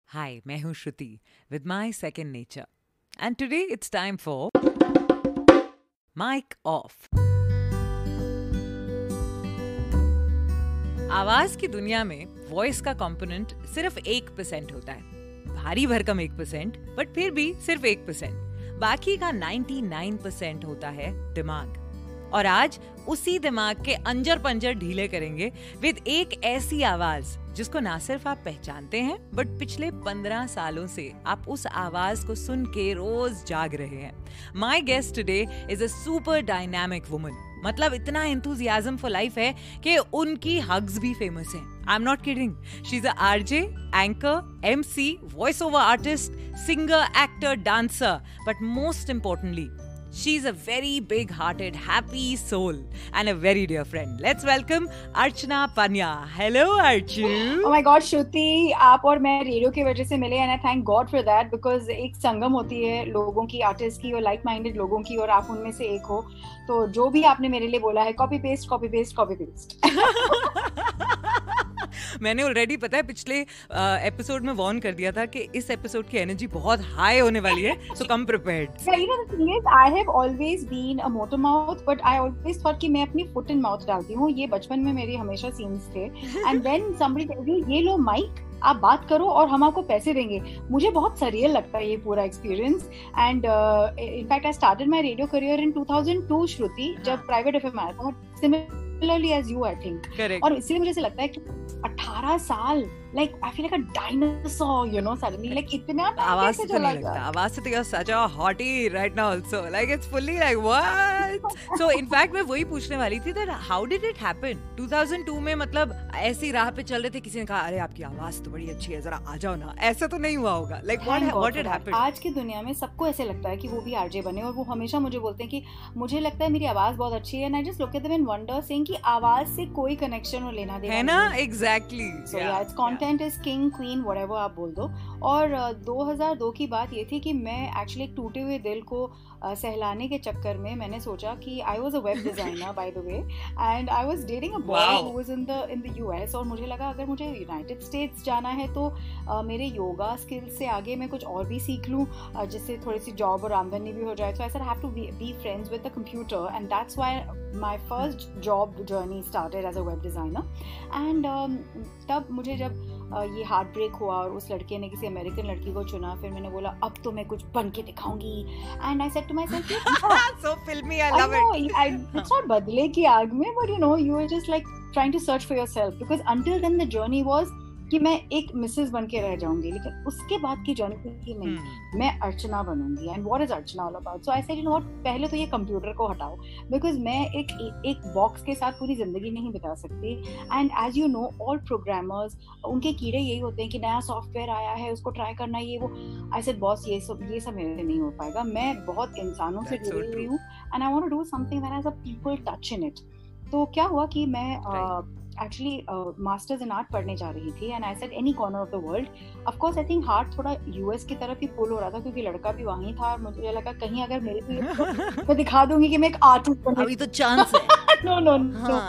Hi, मैं हूँ श्रुति with my second nature. And today it's time for Mic Off. आवाज की दुनिया में वॉइस का कंपोनेंट सिर्फ 1% होता है. भारी भरकम 1%, बट फिर भी सिर्फ 1%. बाकी का 99% होता है दिमाग. और आज उसी दिमाग के अंजर पंजर ढीले करेंगे विद एक ऐसी आवाज जिसको ना सिर्फ आप पहचानते हैं बट पिछले 15 सालों से आप उस आवाज को सुन के रोज जाग रहे हैं. My guest today is a super dynamic woman. मतलब इतना एंथुजियाज्म फॉर लाइफ है कि उनकी हग्स भी फेमस हैं. I am not kidding. She is a RJ, anchor, MC, voice over artist, singer, actor, dancer, but most importantly she's a very big-hearted, happy soul and a very dear friend. Let's welcome Archana Panya. Hello, Archu. Oh my God, Shruti, आप और मैं radio की वजह से मिले and I thank God for that because एक संगम होती है लोगों की, आर्टिस्ट की और लाइक माइंडेड लोगों की, और आप उनमें से एक हो. तो जो भी आपने मेरे लिए बोला है, copy paste copy paste copy paste. मैंने ऑलरेडी पता है पिछले एपिसोड में वार्न कर दिया था कि इस एपिसोड की एनर्जी बहुत हाई होने वाली है, so come prepared. You know the thing is, I have always been a motor mouth, but I always thought कि मैं अपनी foot in mouth डालती हूँ. ये बचपन में मेरी हमेशा सीन्स थे. And then somebody tells you, ये लो माइक, आप बात करो और हम आपको पैसे देंगे. मुझे बहुत सरियल लगता है ये पूरा experience. And in fact I started my radio career in 2002, Shruti, जब प्राइवेट एफएम आया था. Similarly as you, I think. Correct. और इसलिए मुझे ऐसा लगता है कि 18 साल, like I feel like a dinosaur, you know, suddenly, like इतना आवाज से तो नहीं लगता. आवाज से तो you're such a hottie right now also. Like it's fully like what? So in fact मैं वही पूछने वाली थी that how did it happen? 2002 में मतलब ऐसी राह पे चल रहे थे, किसी ने कहा अरे आपकी आवाज तो बड़ी अच्छी है, जरा आ जाओ ना. ऐसा तो नहीं हुआ होगा. Like what did happen? आज की दुनिया में सबको ऐसे लगता है कि वो भी आरजे बने, और वो हमेशा मुझे बोलते हैं कि मुझे लगता है मेरी आवाज बहुत अच्छी है. And I just look at them and wonder, saying कि आवाज से कोई कनेक्शन और लेना देना है ना. Exactly. So yeah, it's content is king, queen, whatever आप बोल दो. और 2002 की बात ये थी कि मैं एक्चुअली एक टूटे हुए दिल को सहलाने के चक्कर में मैंने सोचा कि I was a web designer by the way, and I was dating a boy who was in the US. और मुझे लगा अगर मुझे यूनाइटेड स्टेट्स जाना है तो मेरे योगा स्किल्स से आगे मैं कुछ और भी सीख लूँ जिससे थोड़ी सी जॉब और आमदनी भी हो जाए. So I said I have to be friends with the computer, and that's why my first job journey started as a web designer. And तब मुझे जब ये हार्ट ब्रेक हुआ और उस लड़के ने किसी अमेरिकन लड़की को चुना, फिर मैंने बोला अब तो मैं कुछ बन के दिखाऊंगी. And I said to myself, so filmy, I love it. It's not बदले की आग में, but you know, you were just like trying to search for yourself, because until then the journey was कि मैं एक Mrs बन के रह जाऊंगी. लेकिन उसके बाद की जर्नी थी कि नहीं, मैं अर्चना बनूंगी. And what is Archana all about? So I said, you know what, पहले तो ये कंप्यूटर को हटाओ, बिकॉज मैं एक बॉक्स के साथ पूरी जिंदगी नहीं बिता सकती. And as you know, all programmers, उनके कीड़े यही होते हैं कि नया सॉफ्टवेयर आया है, उसको ट्राई करना, ये वो. आई सेड बॉस, ये सब मेरे से नहीं हो पाएगा. मैं बहुत इंसानों से जुड़ी हुई हूँ, and I want to do something that has a people touch in it. तो क्या हुआ कि मैं एक्चुअली मास्टर्स इन आर्ट पढ़ने जा रही थी, and I said any corner of the world. Of course I think heart थोड़ा यूएस की तरफ ही पुल हो रहा था क्योंकि लड़का भी वहीं था, और मुझे लगा कहीं अगर मेरे भी मैं दिखा दूंगी कि मैं एक आर्टिस्ट बन. अभी तो चांस है. नो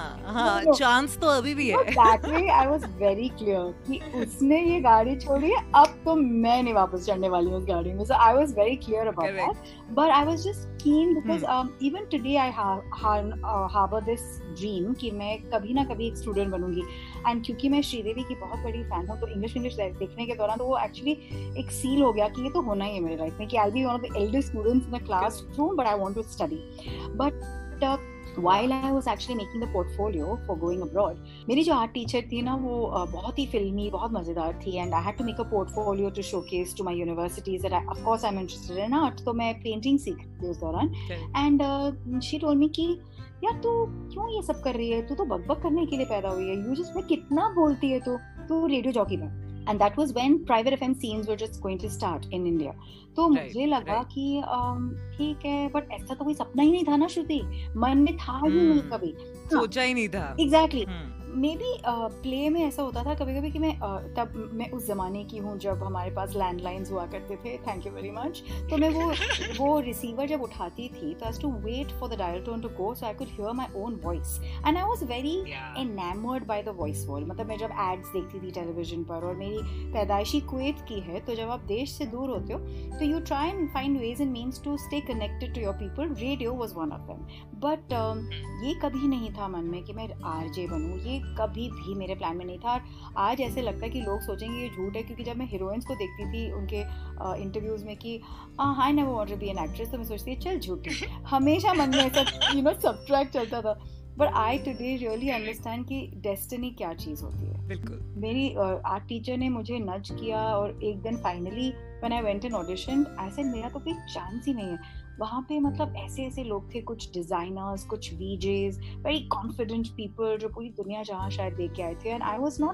चांस तो अभी भी है. Exactly. I was very clear कि उसने ये गाड़ी छोड़ी है, अब तो मैं नहीं वापस चढ़ने वाली हूँ उस गाड़ी में. So I was very clear about that, but I was just keen because even today I harbour this dream कि मैं कभी ना कभी एक स्टूडेंट बनूंगी. एंड क्योंकि मैं श्रीदेवी की बहुत बड़ी फैन हूँ, तो इंग्लिश देखने के दौरान तो वो एक्चुअली एक सील हो गया कि ये तो होना ही है मेरे लाइफ में कि I be one of the eldest students in the classroom, but I want to study. But while I was actually making the portfolio for going abroad, मेरी जो आर्ट टीचर थी ना, वो बहुत ही फिल्मी, बहुत मजेदार थी. And I had to make a portfolio to showcase to my universities that of course I am interested in art. तो मैं पेंटिंग सीख रही थी उस दौरान. एंड शी टोल्ड मी कि यार तू क्यों ये सब कर रही है, तू तो बकबक करने के लिए पैदा हुई है, यू जस्ट, मैं कितना बोलती है तू रेडियो जॉकी बन. And that was when private FM scenes were just going to start in India. तो मुझे लगा कि ठीक है, बट ऐसा तो कोई सपना ही नहीं था ना श्रुति, मन में था ही नहीं, कभी सोचा ही नहीं था. Exactly. मे बी प्ले में ऐसा होता था कभी कभी कि तब मैं उस ज़माने की हूँ जब हमारे पास लैंडलाइंस हुआ करते थे, थैंक यू वेरी मच, तो मैं वो रिसीवर जब उठाती थी तो I to wait for the dial tone to go so I could hear my own voice and I was very enamoured by the voice wall. मतलब मैं जब एड्स देखती थी टेलीविजन पर, और मेरी पैदाइशी कुवैत की है, तो जब आप देश से दूर होते हो तो you try and find ways and means to stay connected to your people. Radio was one of them, but ये कभी नहीं था मन में कि मैं आरजे बनूं, ये कभी भी मेरे प्लान में नहीं था। आज ऐसे लगता है कि लोग सोचेंगे ये झूठ है, क्योंकि जब मैं हीरोइंस को देखती थी उनके इंटरव्यूज में कि I never want to be an actress, तो मैं सोचती थी चल झूठी, हमेशा मन में ऐसा सबट्रैक्ट चलता था। But I today really understand कि डेस्टिनी क्या चीज़ होती है। बिल्कुल। मेरी आर्ट टीचर ने मुझे नज किया और एक दिन finally when I went and audition, I said मेरा तो कोई चांस ही नहीं है। वहाँ पे मतलब ऐसे ऐसे लोग थे, कुछ डिजाइनर्स, कुछ वीजेस, वेरी कॉन्फिडेंट पीपल जो पूरी दुनिया जहाँ शायद देख के आए थे, and I was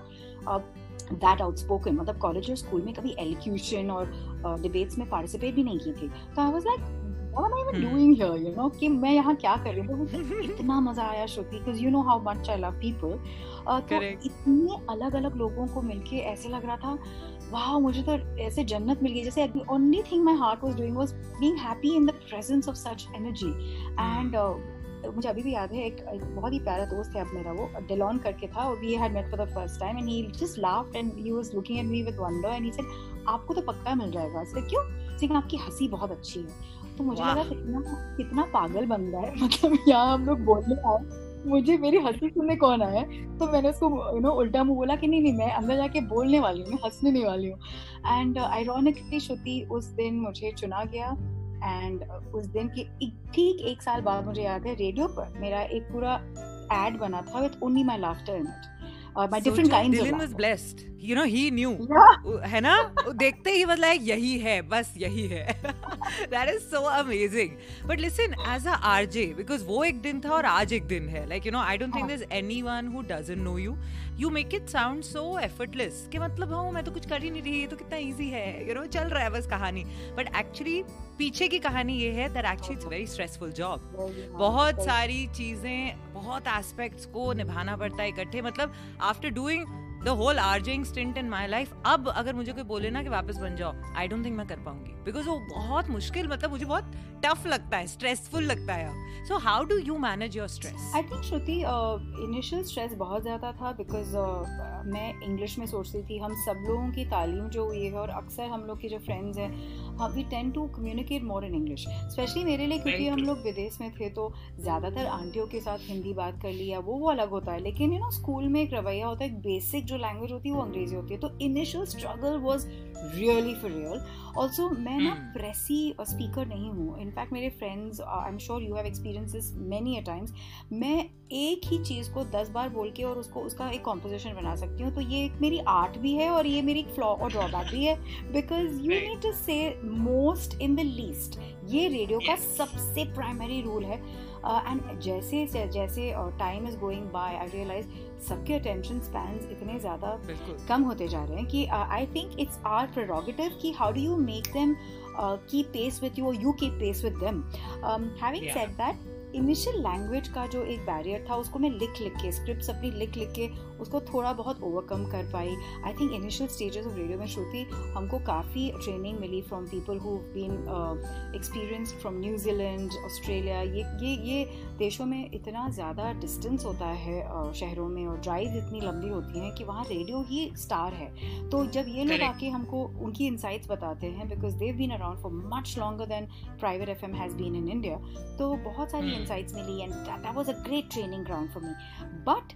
not that outspoken. मतलब कॉलेज और स्कूल में कभी एलोक्यूशन और डिबेट्स में पार्टिसिपेट भी नहीं की थी, तो I was like what am I even doing here, you know, कि मैं यहाँ क्या कर रही हूँ। इतना मजा आया श्रुति, because you know how much I love people. तो इतने अलग अलग लोगों को मिलके ऐसे लग रहा था वाह, मुझे तो ऐसे जन्नत मिल गई, जैसे the only thing my heart was doing was being happy in the presence of such energy. And मुझे अभी भी याद है, एक बहुत ही प्यारा दोस्त है अब मेरा, वो डेलॉन करके था, और we had met for the first time and he just laughed and he was looking at me with wonder and he said आपको तो पक्का मिल जाएगा। इसलिए क्यों? लेकिन आपकी हंसी बहुत अच्छी है। तो मुझे लगा कितना पागल बंदा है, मतलब यहाँ हम लोग बोलने आए, मुझे मेरी हंसी सुनने कौन आया। तो मैंने उसको उल्टा मुंह बोला कि नहीं मैं अंदर जाके बोलने वाली हूँ, मैं हंसने नहीं वाली हूँ। एंड आयरॉनिकली श्रुति उस दिन मुझे चुना गया, एंड उस दिन के ठीक 1 साल बाद मुझे याद है रेडियो पर मेरा एक पूरा एड बना था with only my laughter in it. My different kinds Dylan of was blessed, you know, he knew, है ना, देखते ही मतलब like यही है, बस यही है। That is so amazing. But listen, as a RJ, because वो एक दिन था और आज एक दिन है, like you know, I don't think there's anyone who doesn't know you. You make it sound so effortless कि मतलब हाँ मैं तो कुछ कर ही नहीं रही, तो कितना easy है, you know, चल रहा है बस कहानी। But actually पीछे की कहानी ये है that actually it's a very stressful job. बहुत सारी चीजें, बहुत एस्पेक्ट्स को निभाना पड़ता है इकट्ठे। मतलब after doing the whole RJing stint in my life, अब अगर मुझे कोई बोले ना कि वापस बन जाओ, आई डोंट थिंक मैं कर पाऊंगी, बिकॉज वो बहुत मुश्किल, मतलब मुझे बहुत टफ लगता है, स्ट्रेसफुल लगता है। So how do you manage your stress? I think Shruti initial stress बहुत ज़्यादा था, बिकॉज मैं इंग्लिश में सोचती थी, हम सब लोगों की तालीम जो हुई है, और अक्सर हम लोग के जो फ्रेंड्स हैं, we tend to communicate more in English, especially मेरे लिए, क्योंकि हम लोग विदेश में थे, तो ज़्यादातर आंटियों के साथ हिंदी बात कर लिया, वो अलग होता है। लेकिन यू नो स्कूल में एक रवैया होता है, एक बेसिक जो लैंग्वेज होती है वो अंग्रेजी होती है, तो initial struggle was really for real. Also मैं ना प्रेसी स्पीकर नहीं हूँ। इनफैक्ट मेरे friends, I am sure you have experience this many a times, मैं एक ही चीज़ को 10 बार बोल के और उसका एक कॉम्पोजिशन बना सकती हूँ। तो ये एक मेरी आर्ट भी है और ये मेरी एक फ्लॉ और ड्रॉबैक भी है, because you need to say most in the least. ये रेडियो का सबसे प्राइमरी रूल है। एंड जैसे जैसे time is going by, I realize सबके अटेंशन स्पैन्स इतने ज़्यादा कम होते जा रहे हैं कि I think it's our prerogative कि how do you make them keep pace with you और you keep pace with them. Having said that, initial language का जो एक बैरियर था उसको मैं लिख के स्क्रिप्ट्स अपनी लिख के उसको थोड़ा बहुत ओवरकम कर पाई। I think initial stages of radio में श्रुति हमको काफ़ी ट्रेनिंग मिली from people who been experienced from New Zealand, Australia. ये देशों में इतना ज़्यादा डिस्टेंस होता है शहरों में, और ड्राइव इतनी लंबी होती हैं कि वहाँ रेडियो ही स्टार है। तो जब ये लोग आके हमको उनकी इंसाइट्स बताते हैं, because they've been around for much longer than private FM has been in India, तो बहुत सारी insights milli, and that was a great training ground for me. But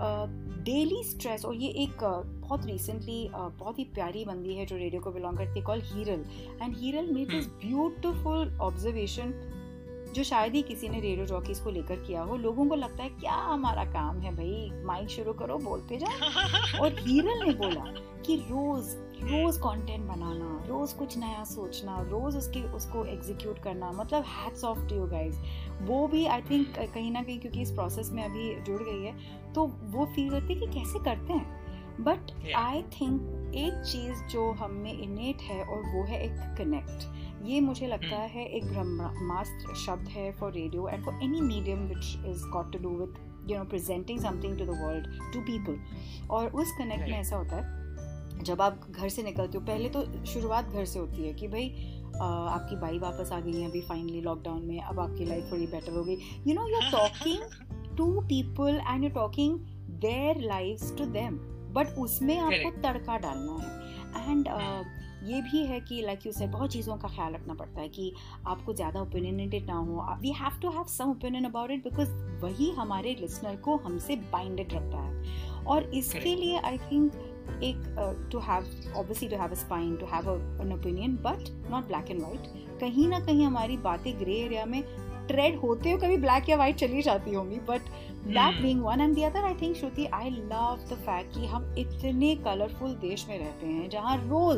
daily stress, और ये एक बहुत recently बहुत ही प्यारी बंदी है जो रेडियो को बिलोंग करती है, called Hiral, and Hiral made this beautiful observation जो शायद ही किसी ने रेडियो जॉकीज को लेकर किया हो। लोगों को लगता है क्या हमारा काम है भाई, माइक शुरू करो बोलते जाओ, और हीरल ने बोला कि रोज कंटेंट बनाना, रोज कुछ नया सोचना, रोज उसको एग्जीक्यूट करना, मतलब hats off to you guys. वो भी आई थिंक कहीं ना कहीं क्योंकि इस प्रोसेस में अभी जुड़ गई है, तो वो फील करती है कि कैसे करते हैं। बट आई थिंक एक चीज़ जो हम में इनेट है, और वो है एक कनेक्ट। ये मुझे लगता है एक ब्रह्मास्त्र शब्द है for radio and for any medium which is got to do with presenting something to the world, to people. और उस कनेक्ट में ऐसा होता है जब आप घर से निकलते हो, पहले तो शुरुआत घर से होती है कि भाई आपकी बाई वापस आ गई है अभी फाइनली लॉकडाउन में, अब आपकी लाइफ थोड़ी बेटर हो गई, you know, you're talking to people and you're talking their lives to them, but उसमें आपको तड़का डालना है. एंड ये भी है कि लाइक यू सेड बहुत चीज़ों का ख्याल रखना पड़ता है कि आपको ज़्यादा ओपिनियनेटेड ना हो. We have to have some opinion about it because वही हमारे लिसनर को हमसे बाइंडेड रखता है. और इसके लिए आई थिंक एक to have obviously to have a spine, to have an opinion, but not black and white. कहीं ना कहीं हमारी बातें ग्रे एरिया में ट्रेड होते हो, कभी ब्लैक या वाइट चली जाती होंगी, but that being one. And the other, I think, Shruti, I love the fact कि हम इतने कलरफुल देश में रहते हैं जहाँ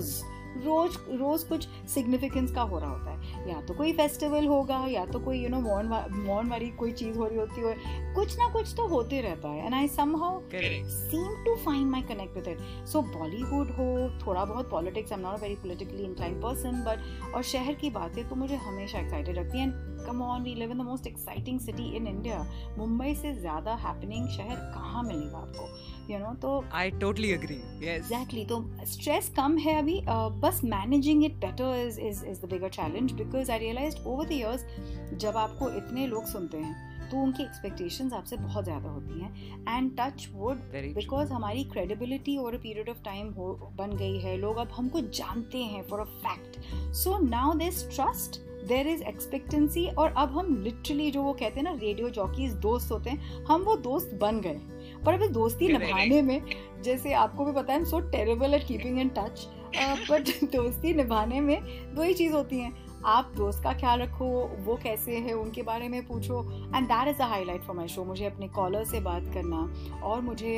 रोज कुछ सिग्निफिकेंस का हो रहा होता है. या तो कोई फेस्टिवल होगा, या तो कोई यू नो मौन वाली कोई चीज हो रही होती है, कुछ ना कुछ तो होते रहता है. And I somehow seem to find my connect with it. So Bollywood हो, थोड़ा बहुत politics, I am not a very politically inclined person, but और शहर की बातें तो मुझे हमेशा एक्साइटेड रखती हैं. Come on, we live in the most exciting city in India. Mumbai से ज्यादा हैपनिंग शहर कहाँ मिलेगा आपको, यू नो. तो I totally agree. Yes, exactly. तो स्ट्रेस कम है अभी, बस managing it better is the bigger challenge. Because I realized over the years जब आपको इतने लोग सुनते हैं तो उनकी एक्सपेक्टेशंस आपसे बहुत ज़्यादा होती हैं. एंड टच वुड, बिकॉज हमारी credibility over a period of time बन गई है, लोग अब हमको जानते हैं for a fact. So now there is trust, there is expectancy. और अब हम लिटरली जो वो कहते हैं ना रेडियो जॉकीज दोस्त होते हैं, हम वो दोस्त बन गए. पर अभी दोस्ती निभाने में, जैसे आपको भी पता है, I am so terrible at keeping in touch, but दोस्ती निभाने में दो ही चीज़ होती हैं. आप दोस्त का ख्याल रखो, वो कैसे है उनके बारे में पूछो. And that is the highlight for my show. मुझे अपने कॉलर से बात करना और मुझे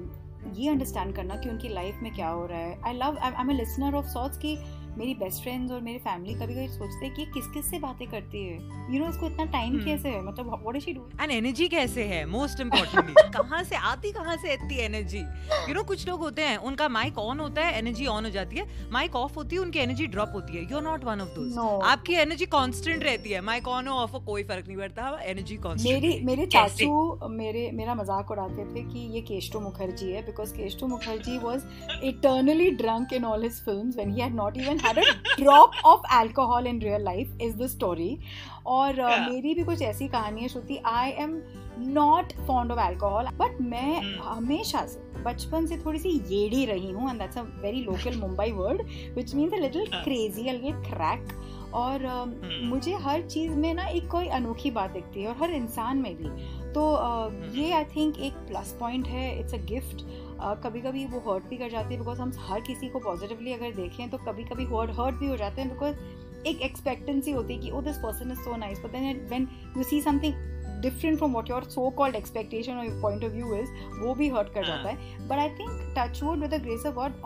ये अंडरस्टैंड करना कि उनकी लाइफ में क्या हो रहा है. I am a listener of sorts की मेरी बेस्ट फ्रेंड्स और मेरी फैमिली कभी कभी सोचते हैं कि किस किस से बातें करती है, यू नो, इसको इतना टाइम कैसे है, मतलब what is she doing, and energy कैसे है, मोस्ट इंपॉर्टेंटली कहाँ से इतनी एनर्जी. यू नो, कुछ लोग होते हैं उनका माइक ऑन होता है, एनर्जी ऑन हो जाती है, माइक ऑफ होती है, उनकी एनर्जी ड्रॉप होती है. You are not one of those. आपकी एनर्जी कांस्टेंट रहती है, माइक ऑन हो ऑफ हो कोई फर्क नहीं पड़ता, एनर्जी कांस्टेंट. मेरे चाचू मेरा मजाक उड़ाते थे कि ये केशव मुखर्जी है, because Keshav Mukherjee was eternally drunk in all his films when he had not even had a drop of alcohol in real life is the story. और मेरी भी कुछ ऐसी कहानी है श्रुति. I am not fond of alcohol, but मैं हमेशा से बचपन से थोड़ी सी येड़ी रही हूँ, and that's a very local Mumbai word which means a little crazy, a little crack. और मुझे हर चीज़ में ना एक कोई अनोखी बात दिखती है, और हर इंसान में भी. तो ये आई थिंक एक प्लस पॉइंट है, इट्स अ गिफ्ट. कभी कभी वो हर्ट भी कर जाती है, बिकॉज हम हर किसी को पॉजिटिवली अगर देखें तो कभी कभी हर्ट भी हो जाते हैं, बिकॉज एक एक्सपेक्टेंसी होती है कि oh this person is so nice, but then when you see something different from what your so-called expectation or your point of view is, वो भी hurt कर जाता है. But I think touch wood with the grace of God,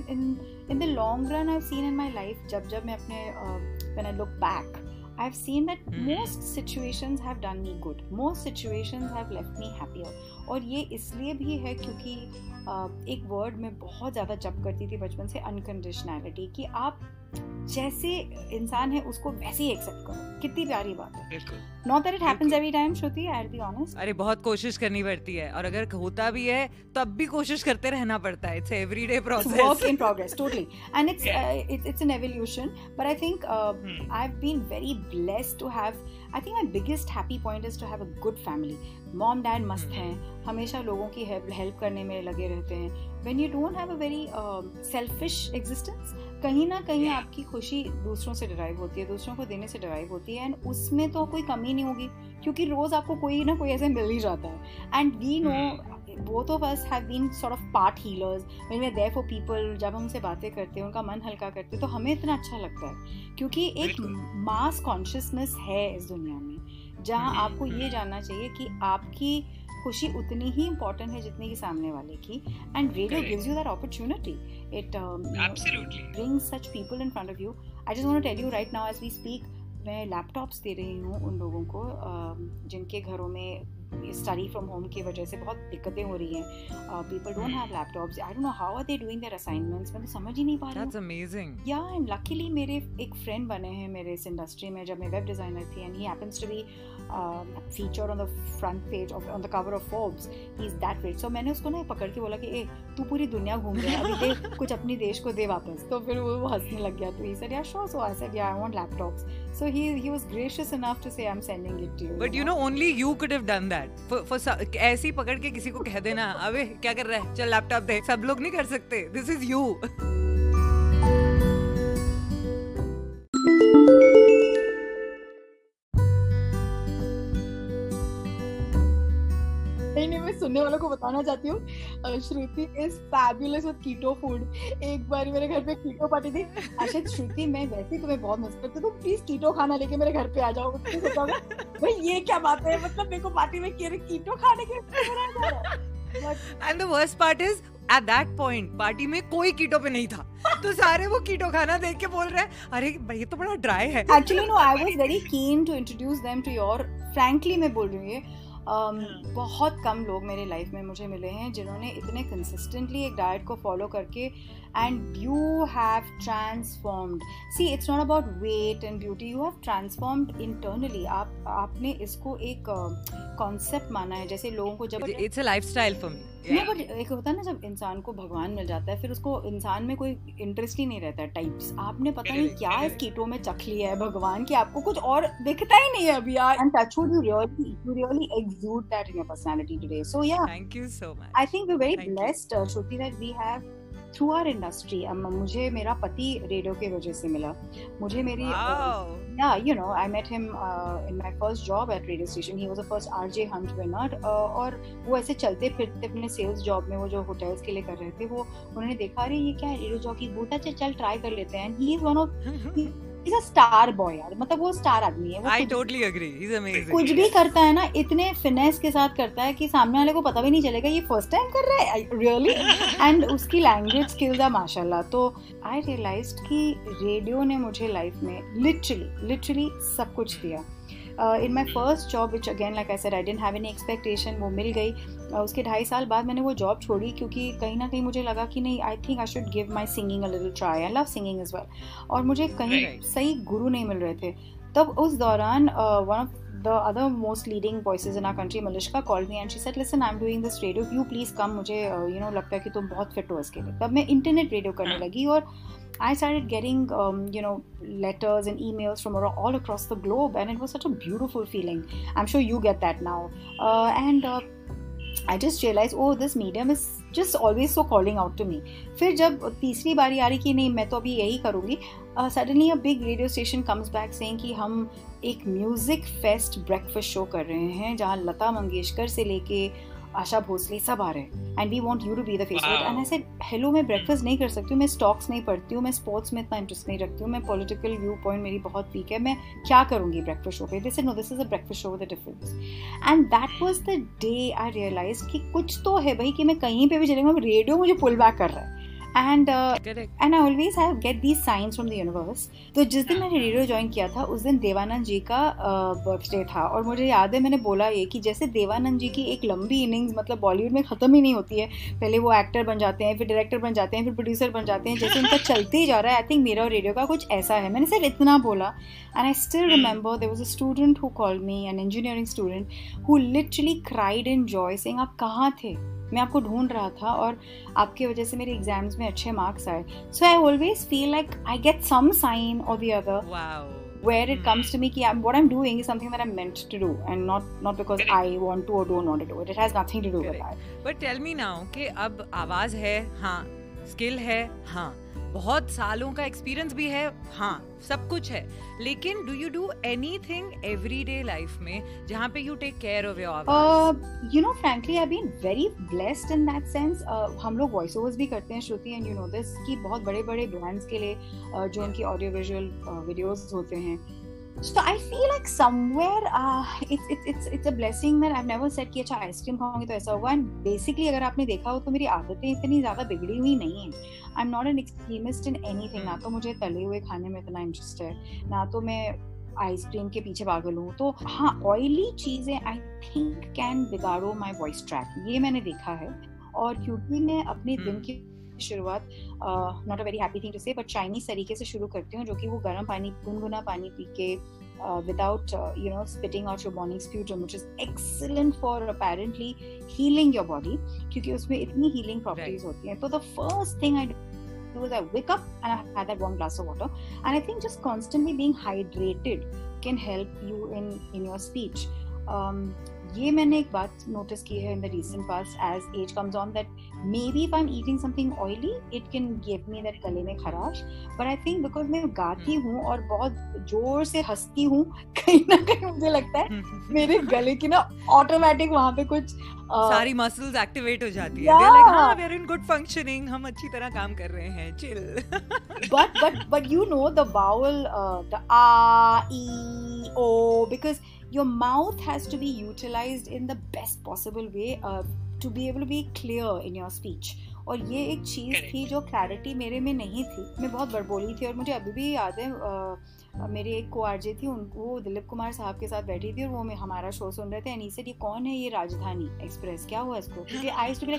in the long run I've seen in my life, जब मैं अपने when I look back, I've seen that most situations have done me good, most situations have left me happier. और ये इसलिए भी है क्योंकि एक वर्ड में बहुत ज़्यादा जप करती थी बचपन से, अनकंडीशनैलिटी, कि आप जैसे इंसान है उसको वैसे ही एक्सेप्ट करो. कितनी प्यारी बात है. Not that it happens every time, Shruti, I'll be honest. अरे बहुत कोशिश करनी पड़ती है, और अगर होता भी है तब भी कोशिश करते रहना पड़ता है. It's a everyday process. It's work in progress, totally. And it's an evolution. But I think I've been very blessed to have. I think my biggest happy point is to have a good family. Mom, dad मस्त हैं, हमेशा लोगों की help करने में लगे रहते हैं. When you don't have a very selfish existence, कहीं ना कहीं आपकी खुशी दूसरों से डिराइव होती है, दूसरों को देने से डिराइव होती है, एंड उसमें तो कोई कमी नहीं होगी क्योंकि रोज आपको कोई ना कोई ऐसे मिल ही जाता है. And we know both of us have been sort of part healers when we're there for people. जब हम उनसे बातें करते हैं, उनका मन हल्का करते हैं, तो हमें इतना अच्छा लगता है क्योंकि एक मास कॉन्शियसनेस है इस दुनिया में जहाँ आपको ये जानना चाहिए कि आपकी खुशी उतनी ही इम्पोर्टेंट है जितनी कि सामने वाले की. And radio gives you that opportunity. It brings such people in front of you. I just want to tell you right now as we speak, मैं लैपटॉप्स दे रही हूँ उन लोगों को जिनके घरों में स्टडी फ्रॉम होम की वजह से बहुत दिक्कतें हो रही हैं. People don't have laptops. I don't know how are they doing their assignments. मैं समझ ही नहीं पा रही हूँ. That's amazing. Yeah and luckily मेरे एक फ्रेंड बने हैं मेरे इस इंडस्ट्री में जब मैं वेब डिजाइनर थी, and he happens to be featured on the front page on the cover of Forbes. He is that great. So मैंने उसको ना पकड़ के बोला कि ए तू पूरी दुनिया घूम रहा है, अभी दे कुछ अपनी देश को दे वापस. तो फिर वो हंसने लग गया. तो he said yeah sure. So I said yeah I want laptops. So he was gracious enough to say I am sending it to you. But you know only you could have done that. ऐसे ही पकड़ के किसी को कह देना अबे क्या कर रहा है, चल लैपटॉप दे. सब लोग नहीं कर सकते. This is you. नहीं, मैं सुनने वालों को बताना चाहती हूँ Shruti is fabulous with keto food. एक बार मेरे घर पे कीटो पार्टी थी. अच्छा श्रुति, मैं वैसे ही तुम्हें बहुत मिस करती हूँ, तुम प्लीज कीटो खाना लेके मेरे घर पे आ जाओ. भाई ये क्या बात है, मतलब मेरे को पार्टी में कीटो खाने के. And the worst part is at that point party में कोई कीटो पे नहीं था, तो सारे वो कीटो खाना देख के बोल रहे हैं अरे ये तो बड़ा ड्राई है. Actually no, I was very keen to introduce them to your. Frankly मैं बोल रही हूँ बहुत कम लोग मेरे लाइफ में मुझे मिले हैं जिन्होंने इतने कंसिस्टेंटली एक डाइट को फॉलो करके and you have transformed. See it's not about weight and beauty, you have transformed internally. आपने इसको एक कॉन्सेप्ट माना है. जैसे लोगों को जब it's a lifestyle for me. But एक होता है ना जब इंसान को भगवान मिल जाता है फिर उसको इंसान में कोई इंटरेस्ट ही नहीं रहता. टाइप्स आपने पता नहीं क्या इस कीटो में चख लिया है भगवान की, आपको कुछ और दिखता ही नहीं है अभी यार. And touch wood you really exude that in your personality today. So yeah, thank you so much. I think we're very blessed Shruti that we have through our industry. मुझे मेरा पति रेडियो की वजह से मिला. मुझे मेरी yeah, you know, I met him in my first job at radio station. He was the first RJ Hunt winner. और वो ऐसे चलते फिरते अपने सेल्स जॉब में वो जो होटल्स के लिए कर रहे थे, वो उन्होंने देखा अरे ये क्या है रेडियो जॉकी, बोलता चल ट्राई कर लेते हैं. And he is one of He's a star boy यार, मतलब वो स्टार आदमी है. I totally agree. He's amazing. कुछ भी करता है ना इतने फिनेस के साथ करता है कि सामने वाले को पता भी नहीं चलेगा ये फर्स्ट टाइम कर रहा है. रियली. एंड उसकी लैंग्वेज स्किल्स है माशाल्लाह. तो आई रियलाइज्ड कि रेडियो ने मुझे लाइफ में लिटरली सब कुछ दिया. In my first job, which again like I said I didn't have any expectation, वो मिल गई. उसके 2.5 साल बाद मैंने वो जॉब छोड़ी क्योंकि कहीं ना कहीं मुझे लगा कि नहीं, I think I should give my singing a little try. I love singing as well. और मुझे कहीं सही गुरु नहीं मिल रहे थे. तब उस दौरान one of the other most leading voices in our country, Malishka, called me and she said, listen, I'm doing this radio, you please come, मुझे you know लगता है कि तुम बहुत fit हो इसके लिए. तब मैं इंटरनेट रेडियो करने लगी और I started getting you know letters and emails from all across the globe, and it was such a beautiful feeling. I'm sure you get that now. And I just realized, oh, this medium is just always so calling out to me. फिर जब तीसरी बारी आ रही कि नहीं मैं तो अभी यही करूँगी, suddenly a big radio station comes back saying कि हम एक म्यूजिक फेस्ट ब्रेकफास्ट शो कर रहे हैं जहाँ लता मंगेशकर से लेके आशा भोसले सब आ रहे हैं, and we want you to be the face. And I said hello, मैं ब्रेकफास्ट नहीं कर सकती हूँ, मैं स्टॉक्स नहीं पढ़ती हूँ, मैं स्पोर्ट्स में इतना इंटरेस्ट नहीं रखती हूँ, मैं पॉलिटिकल व्यू पॉइंट मेरी बहुत वीक है, मैं क्या करूँगी ब्रेकफास्ट शो पे. They said no, this is a breakfast show with a difference. And that was the day I realised कि कुछ तो है भाई कि मैं कहीं पे भी चलेंगे, रेडियो मुझे पुल बैक कर रहा है. And I always get these signs from the universe. तो जिस दिन मैंने रेडियो ज्वाइन किया था उस दिन देवानंद जी का बर्थडे था, और मुझे याद है मैंने बोला ये कि जैसे देवानंद जी की एक लंबी इनिंग्स मतलब बॉलीवुड में ख़त्म ही नहीं होती है. पहले वो एक्टर बन जाते हैं, फिर डायरेक्टर बन जाते हैं, फिर प्रोड्यूसर बन जाते हैं, जैसे उनका चलते ही जा रहा है. आई थिंक मेरा और रेडियो का कुछ ऐसा है. मैंने सिर्फ इतना बोला. And I still remember there was a student who called me, an engineering student who literally cried in joy saying आप कहाँ थे, मैं आपको ढूंढ रहा था और आपकी वजह से मेरे एग्जाम्स में अच्छे मार्क्स आए. So I always feel like I get some sign or the other where it comes to me कि what I'm doing is something that I'm meant to do and not because I want to or don't want to do it. It has nothing to do with that. But tell me now कि अब आवाज है, हाँ, skill है, हाँ, बहुत सालों का एक्सपीरियंस भी है, हाँ, सब कुछ है, लेकिन do you do anything everyday life में जहाँ पे you take care of your आवाज? You know frankly I been very blessed in that sense. हम लोग वॉइस ओवर्स भी करते हैं Shruti, and you know this कि बहुत बड़े बड़े ब्रांड्स के लिए जो उनकी ऑडियो विजुअल वीडियोस होते हैं. So I feel like somewhere it's a blessing that I've never said कि अच्छा आइसक्रीम खाऊंगी तो ऐसा होगा. And basically अगर आपने देखा हो तो मेरी आदतें इतनी ज़्यादा बिगड़ी हुई नहीं हैं. I'm not an extremist in anything. ना तो मुझे तले हुए खाने में इतना इंटरेस्ट है, ना तो मैं आइसक्रीम के पीछे पागल हूँ, तो हाँ ऑयली चीजें आई थिंक कैन बिगाड़ो माई वॉइस ट्रैक, ये मैंने देखा है। और क्योंकि मैं अपने दिन की शुरुआत not a very happy thing to say but Chinese तरीके से शुरू करती हूँ, जो कि वो गर्म पानी, गुनगुना पानी पी के without spitting out your morning sputum, which is excellent for apparently healing your body, क्योंकि उसमें इतनी healing properties होती हैं। तो the first thing I do is I wake up and I have that warm glass of water, and I think just constantly being hydrated can help you in your speech. ये मैंने एक बात notice की है in the recent past as age comes on, that maybe if I'm eating something oily it can give me that गले में खराश, but I think because मैं गाती हूँ और बहुत जोर से हंसती हूँ, कहीं ना कहीं मुझे लगता है मेरे गले की ना ऑटोमेटिक वहाँ पे कुछ सारी मसल्स एक्टिवेट हो जाती है। They're like, हाँ, we are in good functioning, हम अच्छी तरह काम कर रहे हैं, chill. but you know the vowel, the a, e, o, because your mouth has to be utilized in the best possible way to be able to be clear in your speech. और ये एक चीज़ थी जो clarity मेरे में नहीं थी, मैं बहुत बड़बोली थी। और मुझे अभी भी याद है मेरी एक को आरजे थी, वो दिलीप कुमार साहब के साथ बैठी थी और वो हमारा शो सुन रहे थे, एंड ही सेड, ये कौन है ये राजधानी एक्सप्रेस, क्या हुआ इसको? क्योंकि I used to be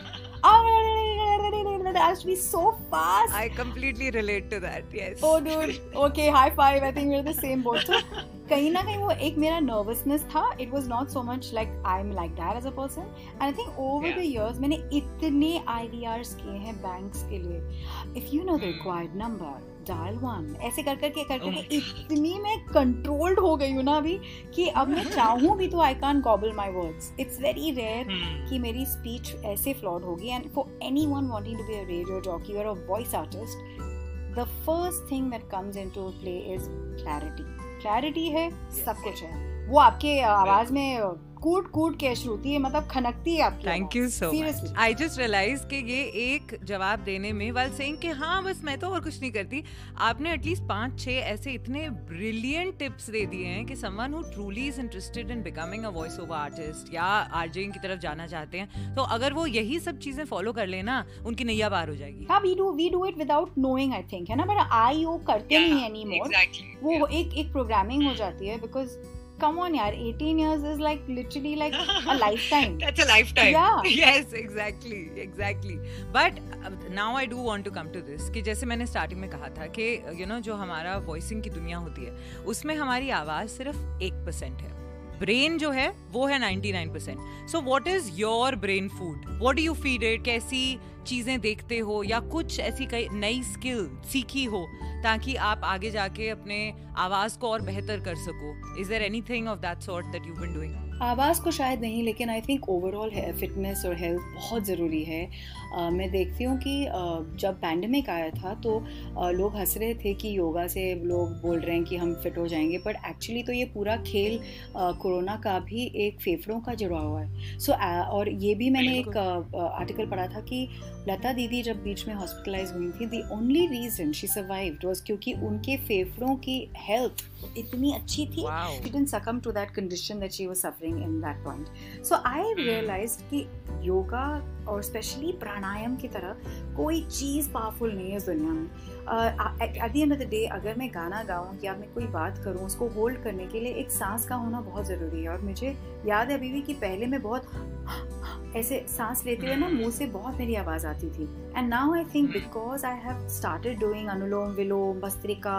like I used to be so fast. I completely relate to that. Yes. Oh dude, okay, high five. I think we're the same boat. So कहीं ना कहीं वो एक मेरा nervousness था. It was not so much like I'm like that as a person. And I think over the years मैंने इतने IVRs किए हैं banks के लिए. If you know the required number, dial 1. ऐसे कर करके इतनी मैं controlled हो गई हूँ ना अभी कि अब मैं चाहूँ भी तो I can't gobble my words. It's very rare कि मेरी speech ऐसे flawed होगी. And for anyone wanting to be a radio jockey or a voice artist, the first thing that comes into play is clarity. Clarity है, सब कुछ है. वो आपके आवाज में कूट के श्रुति है, मतलब खनकती है आपकी। Thank you so much. I just realized कि ये एक जवाब देने में while saying कि हाँ बस मैं तो और कुछ नहीं करती, आपने एटलीस्ट 5-6 ऐसे इतने ब्रिलियंट टिप्स दे दिए हैं कि someone who truly is interested in becoming a voice over artist या आरजेइंग की तरफ जाना चाहते हैं, तो अगर वो यही सब चीजें फॉलो कर लेना, उनकी नैया पार हो जाएगी। हाँ, we do it without knowing, I think, है ना, but IO करते नहीं anymore. Exactly. वो एक प्रोग्रामिंग हो जाती है, because come on yaar, 18 years is like literally like a lifetime. That's a lifetime. Yeah. Yes, exactly. But now I do want to come to this कि जैसे मैंने स्टार्टिंग में कहा था कि you know जो हमारा वॉइसिंग की दुनिया होती है उसमें हमारी आवाज सिर्फ 1% है, ब्रेन जो है वो है 99%. So what is your brain food? What do you feed it? कैसी चीजें देखते हो या कुछ ऐसी कई नई स्किल सीखी हो ताकि आप आगे जाके अपने आवाज को और बेहतर कर सको? Is there anything of that sort that you been doing? आवाज़ को शायद नहीं, लेकिन आई थिंक ओवरऑल फिटनेस और हेल्थ बहुत ज़रूरी है. मैं देखती हूँ कि जब पैंडेमिक आया था तो लोग हंस रहे थे कि योगा से लोग बोल रहे हैं कि हम फिट हो जाएंगे, बट एक्चुअली तो ये पूरा खेल कोरोना का भी एक फेफड़ों का जुड़ा हुआ है. सो और ये भी मैंने एक आर्टिकल पढ़ा था कि लता दीदी जब बीच में हॉस्पिटलाइज हुई थी, the only reason she survived was क्योंकि उनके फेफड़ों की हेल्थ इतनी अच्छी थी. She didn't succumb to that condition that she was suffering in that point. So I realised कि योगा और स्पेशली प्राणायाम की तरह कोई चीज़ पावरफुल नहीं है इस दुनिया में. At the end of the day अगर मैं गाना गाऊँ या मैं कोई बात करूँ, उसको होल्ड करने के लिए एक सांस का होना बहुत ज़रूरी है. और मुझे याद है अभी भी कि पहले मैं बहुत ऐसे सांस लेते हुए ना मुंह से बहुत मेरी आवाज़ आती थी. And now I think because I have started doing anulom vilom bhastrika,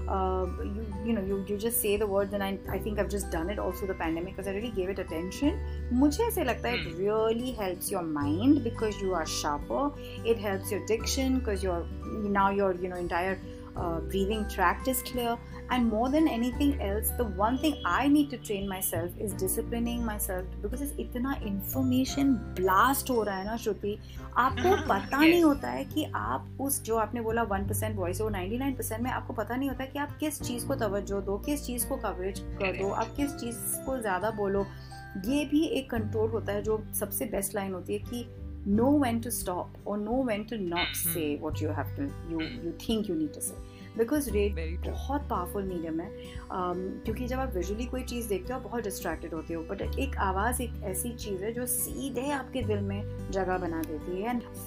you just say the words and I think I've just done it all through the pandemic because I really gave it attention. मुझे ऐसे लगता है it really helps your mind because you are sharper. It helps your diction because your entire breathing tract is clear. And more than anything else, the one thing I need to train myself is disciplining myself because it's इतना information blast हो रहा है ना श्रुति, आपको पता नहीं होता है कि आप उस जो आपने बोला 1% वॉइस और 99% में आपको पता नहीं होता है कि आप किस चीज़ को तवज्जो दो, किस चीज़ को कवरेज कर दो, आप किस चीज़ को ज़्यादा बोलो. ये भी एक कंट्रोल होता है. जो सबसे बेस्ट लाइन होती है कि know when to stop or know when to not say what you have to you think you need to say. Because radio बहुत पावरफुल मीडियम है. क्योंकि जब आप विजुअली कोई चीज़ देखते हो आप बहुत डिस्ट्रैक्टेड होते हो, बट एक आवाज़ एक ऐसी चीज़ है जो सीधे आपके दिल में जगह बना देती है. And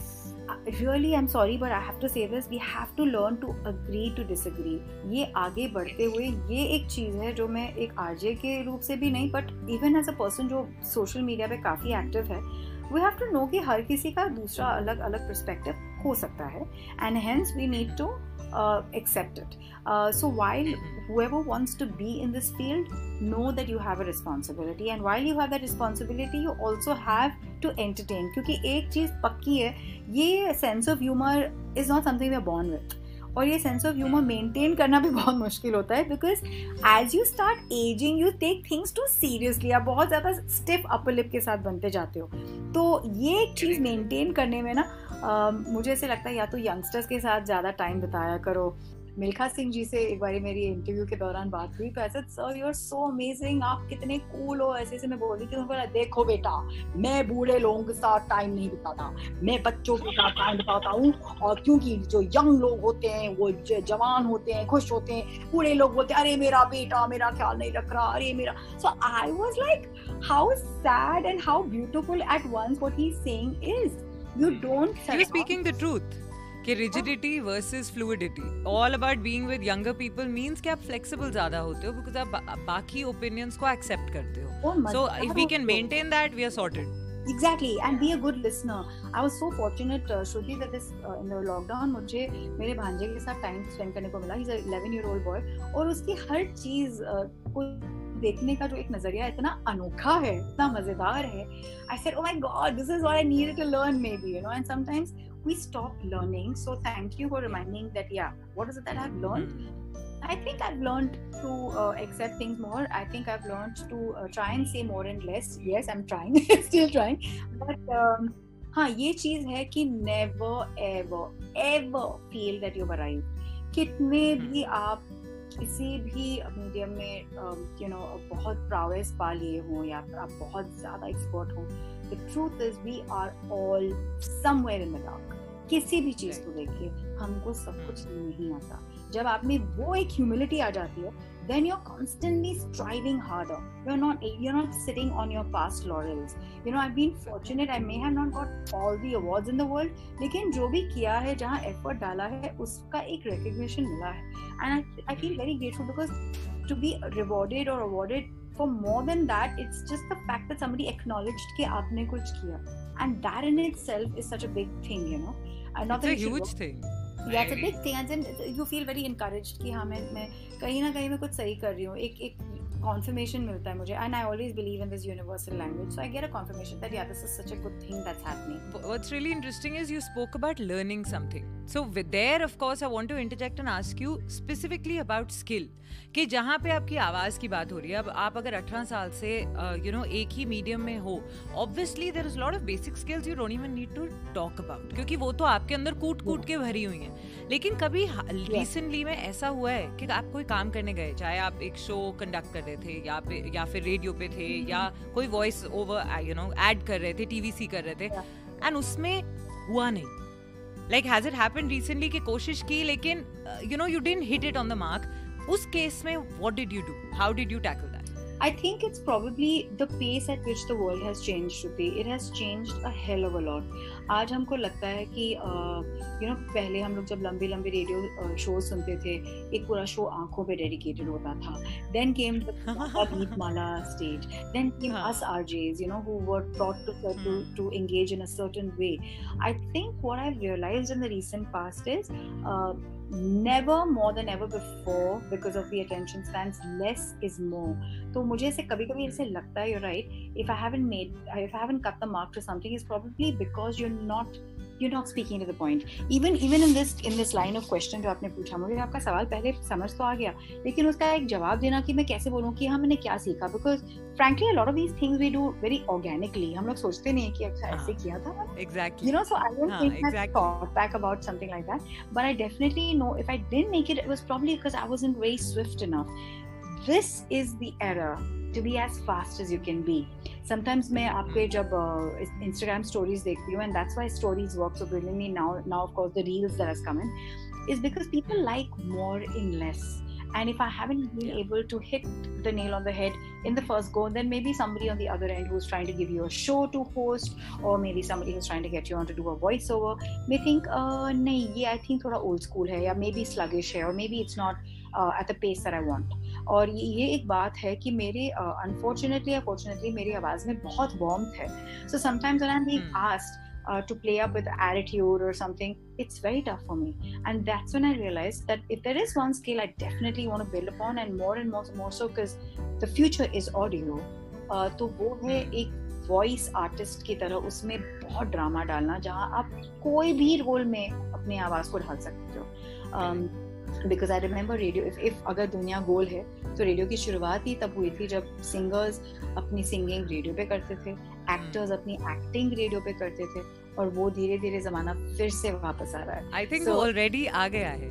really I'm sorry but I have to say this, we have to learn to agree to disagree. ये आगे बढ़ते हुए ये एक चीज़ है जो मैं एक आरजे के रूप से भी नहीं, but even as a person जो सोशल मीडिया पे काफ़ी एक्टिव है, we have to know कि हर किसी का दूसरा अलग अलग पर्सपेक्टिव हो सकता है, and hence we need to accept it. So while whoever wants to be in this field, know that you have a responsibility, and while you have that responsibility, you also have to entertain. क्योंकि एक चीज़ पक्की है, ये sense of humor is not something we are born with. और ये sense of humour maintain करना भी बहुत मुश्किल होता है, because as you start ageing you take things too seriously, आप बहुत ज़्यादा स्टिफ अपर लिप के साथ बनते जाते हो. तो ये एक चीज़ मेंटेन करने में ना मुझे ऐसे लगता है या तो यंगस्टर्स के साथ ज़्यादा टाइम बिताया करो. मिल्खा सिंह जी से एक बार मेरी इंटरव्यू के दौरान बात हुई, तो ऐसे sir you are so amazing, आप कितने कूल हो, ऐसे ऐसे मैं बोल रही थी. उन्होंने बोला देखो बेटा, मैं बूढ़े लोगों के साथ टाइम नहीं बिताता, मैं बच्चों के साथ टाइम बिताता हूँ. और क्योंकि जो यंग लोग होते हैं वो जवान होते हैं, खुश होते हैं, बूढ़े लोग बोलते हैं अरे मेरा बेटा मेरा ख्याल नहीं रख रहा, अरे मेरा. So I was like how sad and how beautiful at once what he is saying is you don't. He was speaking the truth. कि rigidity versus fluidity. All about being with younger people means कि आप flexible ज़्यादा होते हो because आप बाकी opinions को accept करते हो. So if we can maintain that, we are sorted. Exactly, and be a good listener. I was so fortunate, Shruti, that this in the lockdown मुझे मेरे भांजे के साथ time spend करने को मिला. He's a 11-year-old boy, और उसकी हर चीज़ को देखने का जो एक नजरिया इतना अनोखा है, इतना मजेदार है. I said, oh my God, this is what I needed to learn maybe, you know. And sometimes we stop learning. So thank you for reminding that. Yeah, what is it that I've learned? I think I've learned to accept things more. I think I've learned to try and say more and less. Yes, I'm trying, still trying. But हाँ, ये चीज है कि never ever feel that you've arrived. कितने भी आप किसी भी मीडियम में यू नो बहुत प्रावेस पा लिए हों या आप बहुत ज़्यादा एक्सपर्ट हों, the truth is we are all somewhere in the dark. किसी भी चीज़ को देखिए, हमको सब कुछ नहीं आता. जब आप में वो एक ह्यूमिलिटी आ जाती है, then you're constantly striving harder. You're not sitting on your past laurels. You know, I've been fortunate. I may have not got all the awards in the world, लेकिन जो भी किया है, जहाँ effort डाला है, उसका एक recognition मिला है. And I feel very grateful because to be rewarded or awarded for more than that, it's just the fact that somebody acknowledged कि आपने कुछ किया, and that in itself is such a big thing, you know. It's a huge thing. Yeah, it's a big thing, and then you feel very encouraged कि हाँ मैं कहीं ना कहीं मैं कुछ सही कर रही हूँ. एक confirmation मिलता है मुझे, and I always believe in this universal language, so I get a confirmation that yeah, this is such a good thing that's happening. What's really interesting is you spoke about learning something. So with there, of course, I want to interject and ask you specifically about skill. कि जहाँ पे आपकी आवाज़ की बात हो रही है, अब आप अगर 18 साल से you know एक ही मीडियम में हो, obviously there is a lot of basic skills you don't even need to talk about, क्योंकि वो तो आपके अंदर कूट के भरी हुई हैं. लेकिन कभी रिसेंटली में ऐसा हुआ है कि आप कोई काम करने गए, चाहे आप एक शो कंडक्ट कर रहे थे या फिर रेडियो पे थे या कोई voice over you know add कर रहे थे, टीवीसी कर रहे थे, एंड उसमें हुआ नहीं. Like has it happened recently कि कोशिश की लेकिन you know you didn't hit it on the mark? उस केस में what did you do? How did you tackle that? I think it's probably the pace at which the world has changed, Shruti. It has changed a hell of a lot. आज हमको लगता है कि you know पहले हम लोग जब लंबी रेडियो शो सुनते थे, एक पूरा शो आंखों पे डेडिकेटेड होता था. Then came the Geetmala stage. Then came us RJs, you know, who were taught to engage in a certain way. I think what I've realized in the recent past is never more than ever before, because of the attention spans, less is more. तो मुझे ऐसे कभी-कभी ऐसे लगता है, you're right, if I haven't cut the mark to something, it's probably because you're not speaking to the point. Even in this line of question जो आपने पूछा, मुझे आपका सवाल पहले समझ तो आ गया, लेकिन उसका एक जवाब देना कि मैं कैसे बोलूँ कि हाँ मैंने क्या सीखा, because frankly a lot of these things we do very organically. हम लोग सोचते नहीं कि अच्छा ऐसे किया था. Exactly. You know, so I don't think I thought back about something like that, but I definitely know if I didn't make it, it was probably because I wasn't very swift enough. This is the era to be as fast as you can be. Sometimes मैं आपके जब Instagram stories देखती हूँ, and that's why stories work so brilliantly now of course the reels that has come in is because people like more in less. And if I haven't been able to hit the nail on the head in the first go, then maybe somebody on the other end who's trying to give you a show to host, or maybe somebody who's trying to get you on to do a voiceover may think, nahi, ye I think thoda old school hai, ya maybe sluggish hai, or maybe it's not at the pace that I want. और ये एक बात है कि मेरे unfortunately या fortunately मेरी आवाज़ में बहुत warmth है. So sometimes when I'm being asked to play up with attitude or something, it's very tough for me. And that's when I realized that if there is one skill I definitely want to build upon, and more so because the future is audio, तो वो है एक voice artist की तरह उसमें बहुत drama डालना, जहाँ आप कोई भी रोल में अपनी आवाज़ को ढाल सकते हो. Because I remember radio, if अगर दुनिया गोल है तो रेडियो की शुरुआत ही तब हुई थी जब सिंगर्स अपनी सिंगिंग रेडियो पे करते थे, एक्टर्स अपनी एक्टिंग रेडियो पे करते थे, और वो धीरे धीरे जमाना फिर से वापस आ रहा है. आई थिंक ऑलरेडी आ गया है.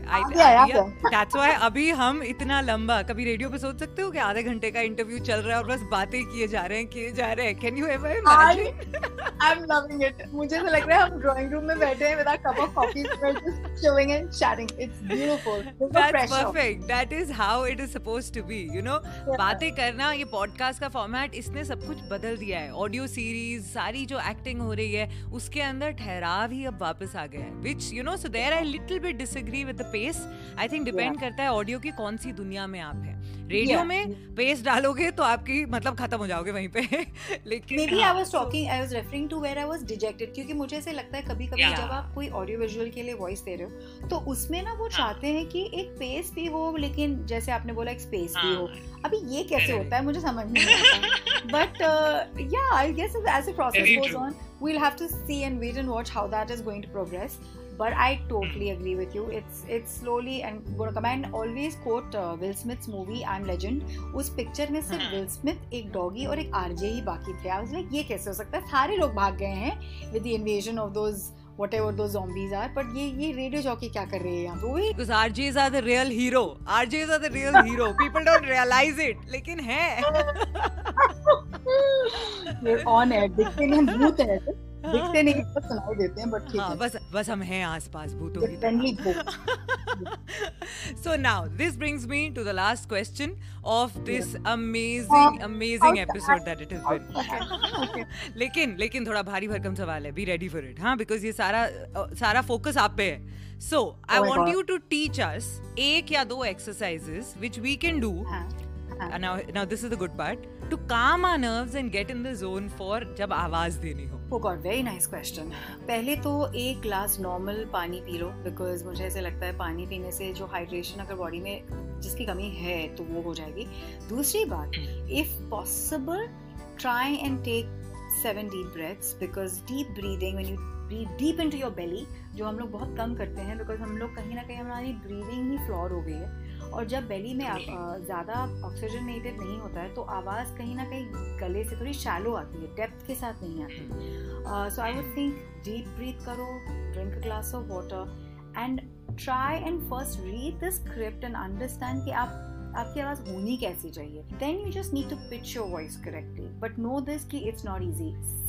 That's why अभी हम इतना लंबा, कभी रेडियो पे सोच सकते हो कि आधे घंटे का इंटरव्यू चल रहा है और बस बातें किए जा रहे हैं. Can you ever imagine? I'm loving it. मुझे तो लग रहा है हम ड्राइंग रूम में बैठे हैं with our cup of coffee, we're just chilling and chatting. It's beautiful. That's perfect. That is how it is supposed to be. You know, बातें करना, ये पॉडकास्ट का फॉर्मेट इसने सब कुछ बदल दिया है. ऑडियो सीरीज, सारी जो एक्टिंग हो रही है उसके अंदर ठहराव ही अब वापस आ गया है. Which you know, so there I little bit disagree with the pace. I think depend करता है ऑडियो की कौन सी दुनिया में आप हैं. रेडियो में पेस डालोगे तो आपकी मतलब खत्म हो जाओगे वहीं पे. लेकिन maybe I was referring to where I was dejected, क्योंकि मुझे ऐसे लगता है कभी-कभी जब आप कोई ऑडियो विजुअल के लिए वॉइस दे रहे हो तो उसमें ना वो चाहते हैं कि एक पेस भी हो, लेकिन जैसे आपने बोला एक स्पेस भी हो. अभी ये कैसे होता है मुझे समझ नहीं आता. But yeah, I guess as the process goes on, we'll have to see and wait and watch how that is going to progress. But I totally agree with you. It's slowly and gonna come. And always quote Will Smith's movie I'm Legend. उस picture में सिर्फ Will Smith, एक doggy और एक RJ ही बाकी थे. I was like, ये कैसे हो सकता है? सारे लोग भाग गए हैं with the invasion of those whatever those zombies are. But ये रेडियो जॉकी क्या कर रहे हैं यहाँ पे? Because RJs are the real hero. RJs are the real hero. People don't realize it. लेकिन है. We're on air. दिखते नहीं, हम भूत हैं. दिखते नहीं, बस सुनाई देते हैं, but ठीक है. बस हम हैं आसपास भूतों की. So now this brings me to the last question of this amazing episode that it has been. लेकिन थोड़ा भारी भरकम सवाल है. Be ready for it, हाँ? Because ये सारा focus आप पे है. So I want you to teach us एक या दो exercises which we can do. Now this is the good part, to calm our nerves and get in the zone for जब आवाज देनी हो. Oh God, very nice question. पहले तो एक ग्लास नॉर्मल पानी पी लो, बिकॉज मुझे ऐसे लगता है पानी पीने से जो हाइड्रेशन अगर बॉडी में जिसकी कमी है तो वो हो जाएगी. दूसरी बात, if possible, try and take 7 deep breaths, because deep breathing, when you breathe deep into your belly, जो हम लोग बहुत कम करते हैं, बिकॉज हम लोग कहीं ना कहीं हमारी ब्रीदिंग ही फ्लॉर हो गई है, और जब बेली में ज़्यादा ऑक्सीजनेटेड नहीं होता है तो आवाज़ कहीं ना कहीं गले से थोड़ी शैलो आती है, डेप्थ के साथ नहीं आती. So I would think deep breath करो, drink a glass of water and try and first read the script and understand कि आपकी आवाज़ होनी कैसी चाहिए. Then you just need to pitch your voice correctly. But know this कि it's not easy.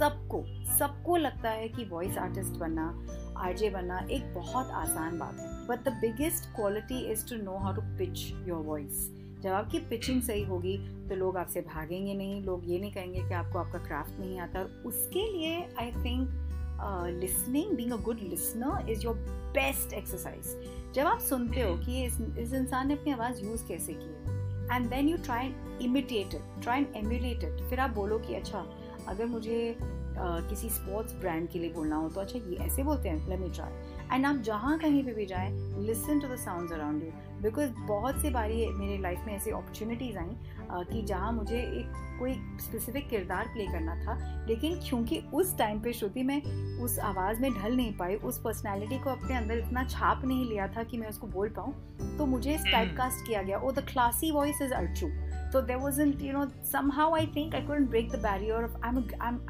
सबको लगता है कि वॉइस आर्टिस्ट बनना, आरजे बनना एक बहुत आसान बात है. But the biggest quality is to know how to pitch your voice. जब आपकी पिचिंग सही होगी तो लोग आपसे भागेंगे नहीं, लोग ये नहीं कहेंगे कि आपको आपका क्राफ्ट नहीं आता. और उसके लिए I think listening, being a good listener is your best exercise. जब आप सुनते हो कि इस इंसान ने अपनी आवाज़ यूज़ कैसे की है, and then you try and imitate it, try and emulate it. फिर आप बोलो कि अच्छा अगर मुझे किसी स्पोर्ट्स ब्रांड के लिए बोलना हो तो अच्छा ये ऐसे बोलते हैं, let me try. एंड आप जहाँ कहीं पे भी जाएं, listen to the sounds around you. Because बहुत सी बारी मेरे लाइफ में ऐसी अपॉर्चुनिटीज़ आई कि जहाँ मुझे एक कोई स्पेसिफिक किरदार प्ले करना था, लेकिन क्योंकि उस टाइम पे श्रुति में उस आवाज़ में ढल नहीं पाई, उस पर्सनैलिटी को अपने अंदर इतना छाप नहीं लिया था कि मैं उसको बोल पाऊँ, तो मुझे टाइप कास्ट किया गया. Oh the classy voice is Archu. So there wasn't, somehow I think I couldn't break the barrier of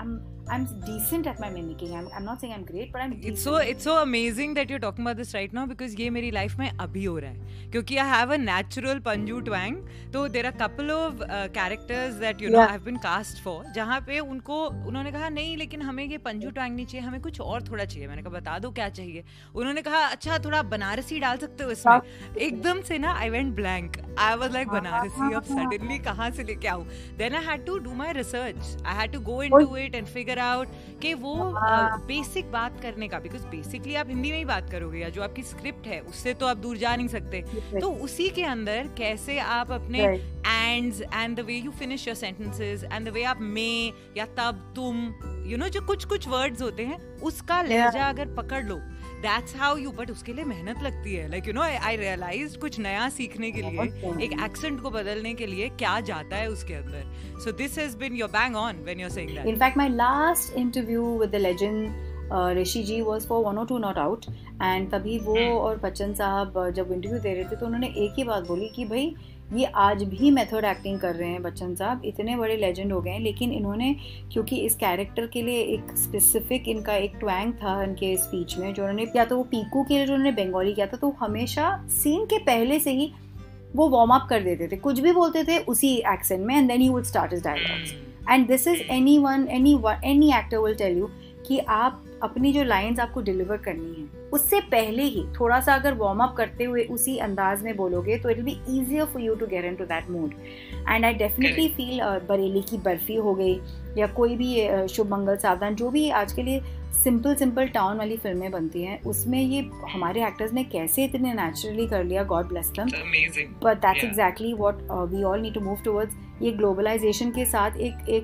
I'm decent at my mimicking. I'm not saying I'm great, but I'm decent. It's so amazing that you're talking about this right now because ये मेरी life में अभी हो रहा है क्योंकि I have a natural Panju twang. तो there are couple of characters that you know I've been cast for जहाँ पे उन्होंने कहा नहीं लेकिन हमें ये Panju twang नहीं चाहिए, हमें कुछ और थोड़ा चाहिए. मैंने कहा बता दो क्या चाहिए. उन्होंने कहा अच्छा थोड़ा बनारसी डाल सकते हो इसमें. एकदम से ना I went blank. I was like Banarasi अब suddenly कहाँ से लेके आऊँ. Then I had to do my research. I had to go into it and figure out कि वो बेसिक बात करने का, बिकॉज बेसिकली आप हिंदी में ही बात करोगे या जो आपकी स्क्रिप्ट है उससे तो आप दूर जा नहीं सकते. तो उसी के अंदर कैसे आप अपने ends and the way you finish your sentences and the way आप में या तब तुम यू नो जो कुछ वर्ड्स होते हैं उसका लहजा अगर पकड़ लो, that's how you, but उसके लिए मेहनत लगती है. Like you know, I realized कुछ नया सीखने के लिए, एक accent को बदलने के लिए क्या जाता है उसके अंदर. So this has been your bang on when you're saying that. In fact, my last interview with the legend Rishi ji was for 102 Not Out, and तभी वो और बच्चन साहब जब इंटरव्यू दे रहे थे तो उन्होंने एक ही बात बोली कि भाई ये आज भी मेथड एक्टिंग कर रहे हैं बच्चन साहब, इतने बड़े लेजेंड हो गए हैं, लेकिन इन्होंने क्योंकि इस कैरेक्टर के लिए एक स्पेसिफिक इनका एक ट्वैंग था इनके स्पीच में जो उन्होंने या तो वो पीकू के लिए जो उन्होंने बंगाली किया था, तो हमेशा सीन के पहले से ही वो वार्म अप कर देते थे, कुछ भी बोलते थे उसी एक्सेंट में, and then he would start his dialogues. And this is any actor will tell you कि आप अपनी जो लाइंस आपको डिलीवर करनी है उससे पहले ही थोड़ा सा अगर वार्म अप करते हुए उसी अंदाज में बोलोगे तो it will be easier for you to get into that mood. And I definitely feel Bareilly ki Barfi हो गई या कोई भी शुभ मंगल सावधान, जो भी आज के लिए सिंपल टाउन वाली फिल्में बनती हैं, उसमें ये हमारे एक्टर्स ने कैसे इतने नेचुरली कर लिया, god bless them. But that's exactly what we all need to move towards. ये ग्लोबलाइजेशन के साथ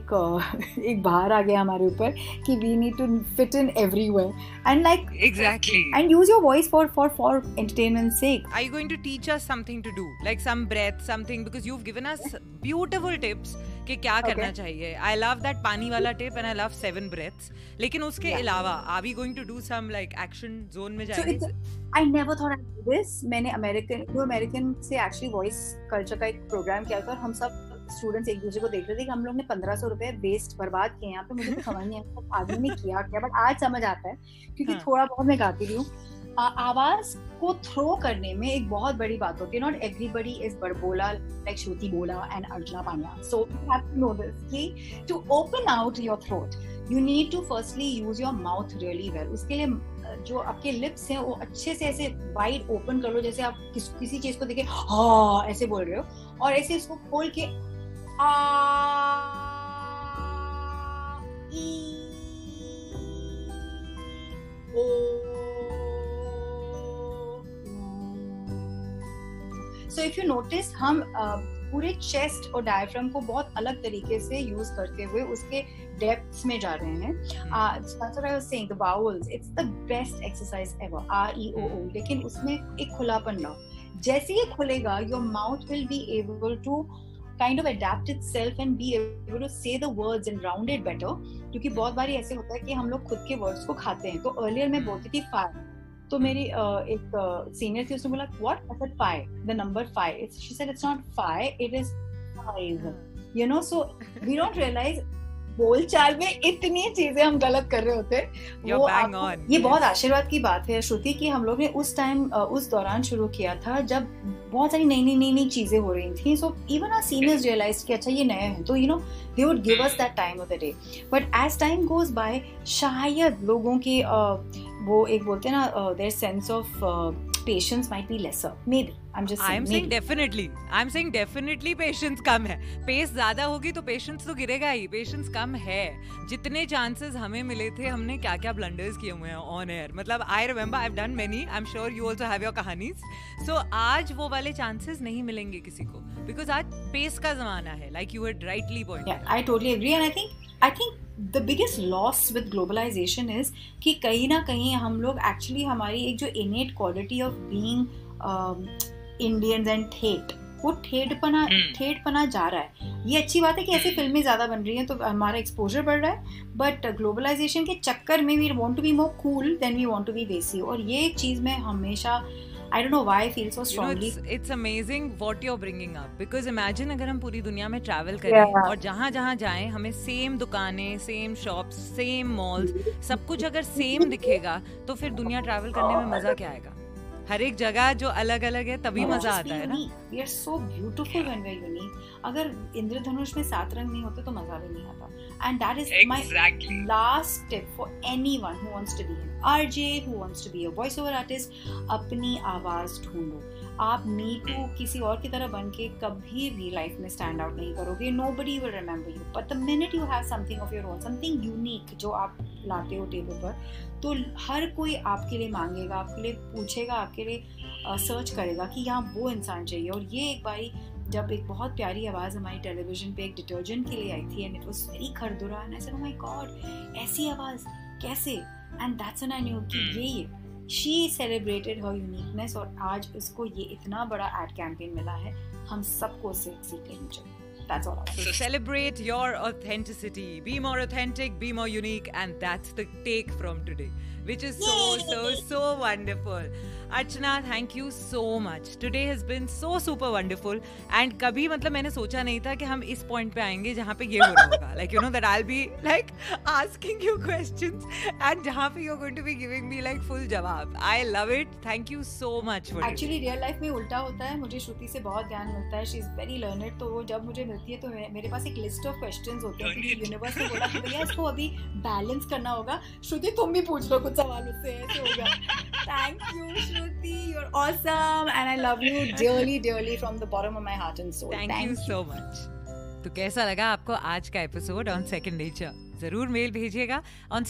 एक भार आ गया हमारे ऊपर कि we need to fit in everywhere and like exactly and use your voice for entertainment's sake. Are you going to teach us something to do, like some breath, something, because you've given us beautiful tips कि क्या करना चाहिए. I love that पानी वाला tip and I love 7 breaths. लेकिन उसके अलावा are we going to do some like action zone में जाएंगे? So I never thought I'd do this. मैंने अमेरिकन से actually voice culture का एक प्रोग्राम किया था और हम सब स्टूडेंट्स एक दूसरे को देख रहे थे कि हम लोग ने 1500 रुपए वेस्ट बर्बाद किए यहाँ पे. मुझे तो समझ नहीं आता आदमी ने किया क्या, बट आज समझ आता है क्योंकि थोड़ा बहुत मैं गाती रही हूँ. आवाज को थ्रो करने में एक बहुत बड़ी बात होती है. नॉट एवरीबडी इज बड़बोला लाइक श्रुति बोला and Archana Pandya. So you have to know this कि to open out your throat you need to firstly use your mouth really well. उसके लिए जो आपके लिप्स हैं वो अच्छे से ऐसे वाइड ओपन कर लो, जैसे आप किसी चीज को देखे हाँ ऐसे बोल रहे हो, और ऐसे इसको खोल के So if you notice हम पूरे चेस्ट और डायफ्राम को बहुत अलग तरीके से यूज करते हुए उसके डेप्थ्स में जा रहे हैं. That's what I was saying, the vowels, it's the best exercise ever, R-E-O-O. लेकिन उसमें एक खुलापन लाओ. जैसे ये खुलेगा, your mouth will be able to kind of adapt itself and be able to say the words and round it better. क्योंकि बहुत बारी ऐसे होता है कि हम लोग खुद के वर्ड्स को खाते हैं. तो earlier मैं बोलती थी 5, तो मेरी एक सीनियर थी, उसने बोला what? I said 5, the number 5. She said it's not 5, it is 5. You know, so we don't realize बोलचाल में इतनी चीजें हम गलत कर रहे होते हैं. ये बहुत आशीर्वाद की बात है श्रुति कि हम लोग ने उस दौरान शुरू किया था जब बहुत सारी नई चीजें हो रही थी. So even our seniors realise कि अच्छा ये नया है, तो you know they would give us that time of the day. But as time goes by शायद लोगों की वो एक बोलते हैं ना their sense of patience might be lesser, maybe. I'm just saying. I'm saying definitely patience कम है. Pace ज़्यादा होगी तो patience तो गिरेगा ही. Patience कम है. जितने chances हमें मिले थे, हमने क्या blunders किए हुए हैं on air. मतलब I remember I've done many. I'm sure you also have your कहानीज. So आज वो वाले chances नहीं मिलेंगे किसी को. Because आज pace का ज़माना है. Like you had rightly pointed. Yeah, I totally agree, and I think the biggest loss with globalization is कि कहीं ना कहीं हम लोग actually हमारी एक जो innate quality of being Indians and ठेठ, वो ठेठपना जा रहा है. ये अच्छी बात है कि ऐसी फिल्में ज़्यादा बन रही हैं तो हमारा एक्सपोजर बढ़ रहा है, बट ग्लोबलाइजेशन के चक्कर में we want to be more cool than we want to be देसी. और ये एक चीज़ मैं हमेशा I don't know why I feel so strongly. It's amazing what you're bringing up, because imagine अगर हम पूरी दुनिया में travel करें और जहाँ जहाँ जाएं हमें सेम दुकानें, सेम शॉप्स, सेम मॉल्स, सब कुछ अगर सेम दिखेगा तो फिर दुनिया ट्रैवल करने में मजा क्या आएगा? हर एक जगह जो अलग अलग है तभी मजा आता है ना. We are so beautiful when we are unique. अगर इंद्रधनुष में 7 रंग नहीं होते तो मजा भी नहीं आता. And that is my last tip for anyone who wants to be an RJ, who wants to be a voiceover artist. अपनी आवाज ढूंढो. आप me too किसी और की तरह बन के कभी भी लाइफ में स्टैंड आउट नहीं करोगे. Nobody will remember you. But the minute you have something of your own, something unique जो आप लाते हो टेबल पर, तो हर कोई आपके लिए मांगेगा, आपके लिए पूछेगा, आपके लिए सर्च करेगा कि यहाँ वो इंसान चाहिए. और ये एक बारी जब एक बहुत प्यारी आवाज़ हमारी टेलीविजन पे एक डिटर्जेंट के लिए आई थी, एंड इट वाज वेरी खरदुरा, and I said, oh my god, ऐसी आवाज़ कैसे? And that's when I knew कि ये शी सेलिब्रेटेड हर यूनिकनेस, और आज उसको ये इतना बड़ा एड कैंपेन मिला है. हम सबको उससे सीख लेनी चाहिए. That's all. So celebrate your authenticity. Be more authentic, be more unique, and that's the take from today, which is so wonderful. Archana, thank you so much. Today has been so wonderful. And कभी मतलब मैंने सोचा नहीं था कि हम इस point पे आएंगे जहाँ पे ये हो रहा होगा. Like, you know, that I'll be like asking you questions and जहाँ पे you're going to be giving me like full जवाब. I love it. Thank you so much for Actually, real life में उल्टा होता है. मुझे श्रुति से बहुत ज्ञान मिलता है. She is very learned. तो वो जब मुझे मिलती है तो मेरे पास एक लिस्ट ऑफ क्वेश्चंस होते हैं कि यूनिवर्स ने बोला कि भैया इसको अभी बैलेंस करना होगा. श्रुति तुम भी पूछ लो कुछ सवाल उससे, ऐसे होगा. Thank you, Shruti. You're awesome, and I love you dearly from the bottom of my heart and soul. Thank you so much. तो कैसा लगा आपको आज का एपिसोड ऑन सेकंड नेचर? जरूर मेल भेजिएगा on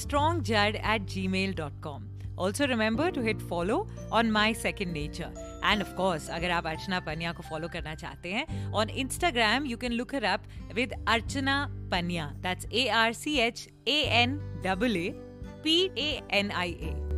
strongjad@gmail.com. Also remember to hit follow on My Second Nature. And of course, अगर आप अर्चना पनिया को follow करना चाहते हैं on Instagram, you can look her up with Archana Pania. That's ARCHANAAPANIA.